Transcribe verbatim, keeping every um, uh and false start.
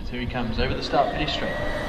So here he comes over the start finish straight.